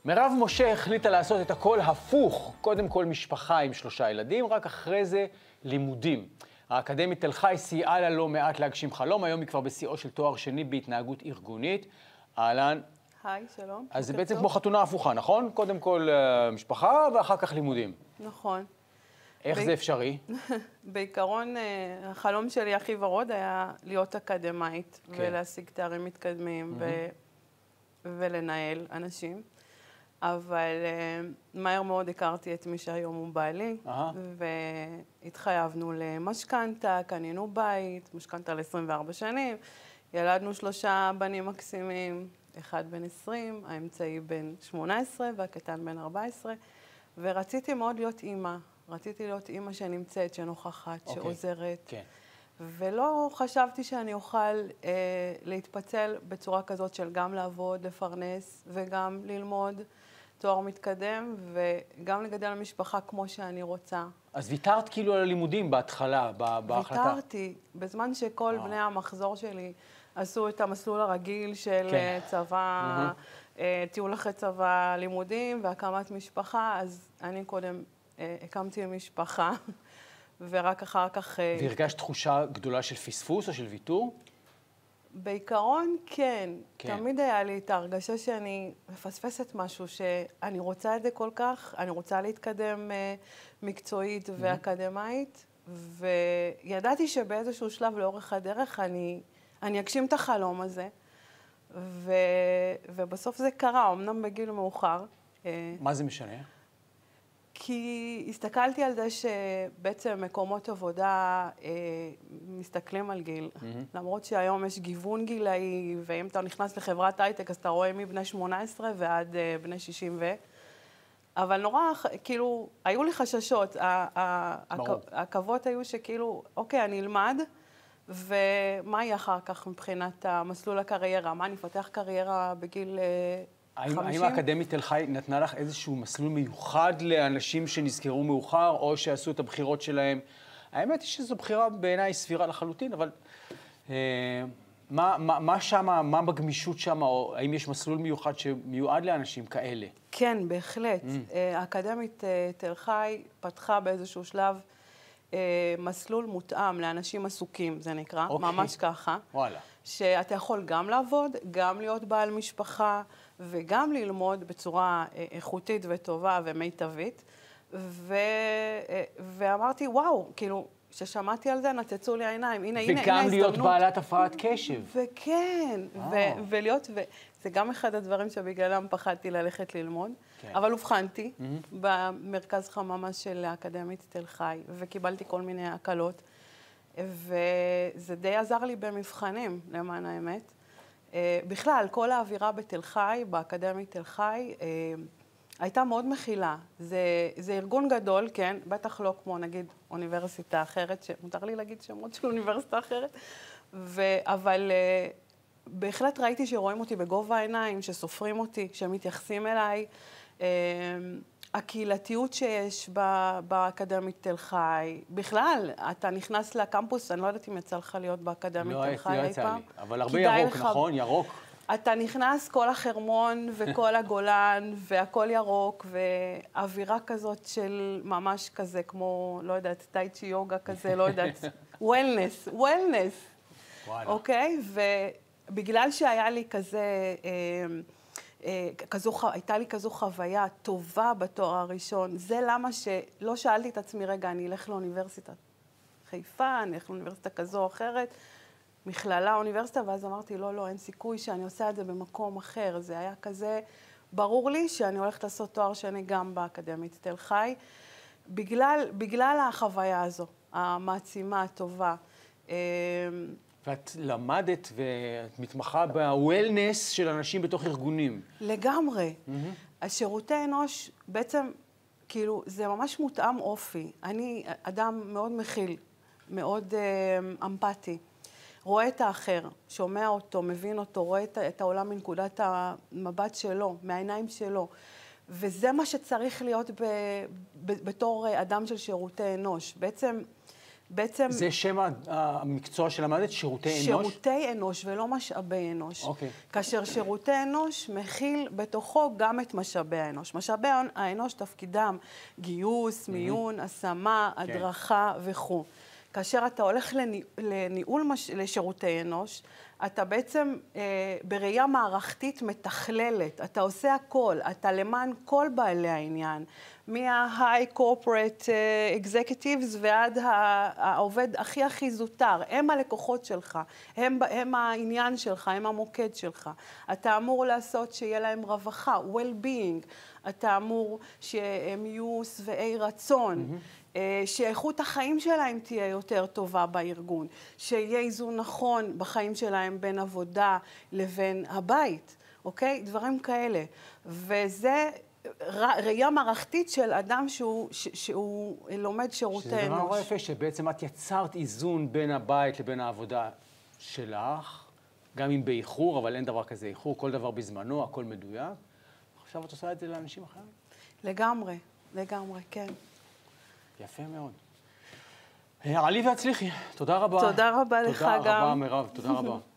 מירב משה החליטה לעשות את הכל הפוך. קודם כל משפחה עם 3 ילדים, רק אחרי זה לימודים. האקדמית תל חי סייעה לה לא מעט להגשים חלום, היום היא כבר בשיאו של תואר שני בהתנהגות ארגונית. אהלן. היי, שלום. אז זה בעצם כמו חתונה הפוכה, נכון? קודם כל משפחה ואחר כך לימודים. נכון. איך זה אפשרי? בעיקרון, החלום שלי הכי ורוד היה להיות אקדמאית, ולהשיג תארים מתקדמים ולנהל אנשים. אבל מהר מאוד הכרתי את מי שהיום הוא בעלי, והתחייבנו למשכנתה, קנינו בית, משכנתה ל-24 שנים, ילדנו 3 בנים מקסימים, אחד בן 20, האמצעי בן 18 והקטן בן 14, ורציתי מאוד להיות אימא. רציתי להיות אימא שנמצאת, שנוכחת, שעוזרת. ולא חשבתי שאני אוכל להתפצל בצורה כזאת של גם לעבוד, לפרנס וגם ללמוד תואר מתקדם וגם לגדל משפחה כמו שאני רוצה. אז ויתרת כאילו על הלימודים בהתחלה, בהחלטה? ויתרתי, בזמן שכל בני המחזור שלי עשו את המסלול הרגיל של צבא, טיול אחרי צבא, לימודים והקמת משפחה, אז אני קודם הקמתי משפחה. ורק אחר כך... והרגשת תחושה גדולה של פספוס או של ויתור? בעיקרון, כן. תמיד היה לי את ההרגשה שאני מפספסת משהו, שאני רוצה את זה כל כך, אני רוצה להתקדם מקצועית ואקדמאית, וידעתי שבאיזשהו שלב לאורך הדרך אני אגשים את החלום הזה, ובסוף זה קרה, אמנם בגיל מאוחר. מה זה משנה? כי הסתכלתי על זה שבעצם מקומות עבודה מסתכלים על גיל. למרות שהיום יש גיוון גילאי, ואם אתה נכנס לחברת הייטק, אז אתה רואה מבני 18 ועד בני 60 אבל נורא, כאילו, היו לי חששות. העכבות היו שכאילו, אוקיי, אני אלמד, ומה יהיה אחר כך מבחינת המסלול הקריירה? מה, אני אפתח קריירה בגיל... האם האקדמית תל חי נתנה לך איזשהו מסלול מיוחד לאנשים שנזכרו מאוחר, או שעשו את הבחירות שלהם? האמת היא שזו בחירה בעיניי סבירה לחלוטין, אבל מה שמה, מה בגמישות שמה, או האם יש מסלול מיוחד שמיועד לאנשים כאלה? כן, בהחלט. האקדמית תל חי פתחה באיזשהו שלב מסלול מותאם לאנשים עסוקים, זה נקרא, ממש ככה. וואלה. שאתה יכול גם לעבוד, גם להיות בעל משפחה, וגם ללמוד בצורה איכותית וטובה ומיטבית. ואמרתי, וואו, כאילו, כששמעתי על זה, נצצו לי העיניים. הנה הזדמנות. וגם להיות בעלת הפרעת קשב. וכן, ולהיות, זה גם אחד הדברים שבגללם פחדתי ללכת ללמוד. אבל הובחנתי במרכז חממה של האקדמית תל חי, וקיבלתי כל מיני הקלות. וזה די עזר לי במבחנים, למען האמת. בכלל, כל האווירה בתל חי, באקדמית תל חי, הייתה מאוד מכילה. זה ארגון גדול, כן, בטח לא כמו נגיד אוניברסיטה אחרת, שמותר לי להגיד שמות של אוניברסיטה אחרת, אבל בהחלט ראיתי שרואים אותי בגובה העיניים, שסופרים אותי, שמתייחסים אליי. הקהילתיות שיש באקדמית תל חי, בכלל, אתה נכנס לקמפוס, אני לא יודעת אם יצא לך להיות באקדמית תל חי אי פעם. אבל הרבה ירוק, נכון? ירוק. אתה נכנס, כל החרמון וכל הגולן, והכל ירוק, ואווירה כזאת של ממש כזה, כמו, לא יודעת, טייצ'י יוגה כזה, לא יודעת, וולנס. אוקיי? ובגלל שהיה לי כזה... הייתה לי כזו חוויה טובה בתואר הראשון. זה למה שלא שאלתי את עצמי, רגע, אני אלך לאוניברסיטת חיפה, אני אלך לאוניברסיטה כזו או אחרת, מכללה, אוניברסיטה, ואז אמרתי, לא, אין סיכוי שאני עושה את זה במקום אחר. זה היה כזה ברור לי שאני הולכת לעשות תואר שני גם באקדמית תל חי, בגלל החוויה הזו, המעצימה, הטובה. ואת למדת ואת מתמחה בוולנס של אנשים בתוך ארגונים. לגמרי. השירותי אנוש בעצם, כאילו, זה ממש מותאם אופי. אני אדם מאוד מכיל, מאוד אמפתי. רואה את האחר, שומע אותו, מבין אותו, רואה את העולם מנקודת המבט שלו, מהעיניים שלו. וזה מה שצריך להיות בתור אדם של שירותי אנוש. בעצם בעצם... זה שם המקצוע שלמדת, שירותי אנוש? שירותי אנוש ולא משאבי אנוש. אוקיי. כאשר שירותי אנוש מכיל בתוכו גם את משאבי האנוש. משאבי האנוש תפקידם גיוס, מיון, השמה, הדרכה וכו'. כאשר אתה הולך לניהול לשירותי אנוש, אתה בעצם בראייה מערכתית מתכללת, אתה עושה הכל, אתה למען כל בעלי העניין, מה-high corporate executives ועד העובד הכי זוטר, הם הלקוחות שלך, הם העניין שלך, הם המוקד שלך. אתה אמור לעשות שיהיה להם רווחה, well-being, אתה אמור שהם יהיו שבעי רצון, שאיכות החיים שלהם תהיה יותר טובה בארגון, שיהיה איזון נכון בחיים שלהם בין עבודה לבין הבית, אוקיי? דברים כאלה. וזה ראייה מערכתית של אדם שהוא לומד שירותי אנוש. שזה דבר נורא יפה, שבעצם את יצרת איזון בין הבית לבין העבודה שלך, גם אם באיחור, אבל אין דבר כזה איחור, כל דבר בזמנו, הכל מדויק. עכשיו את עושה את זה לאנשים אחרים? לגמרי, כן. יפה מאוד. עלי והצליחי, תודה רבה. תודה רבה לך גם. תודה רבה, מירב, תודה רבה.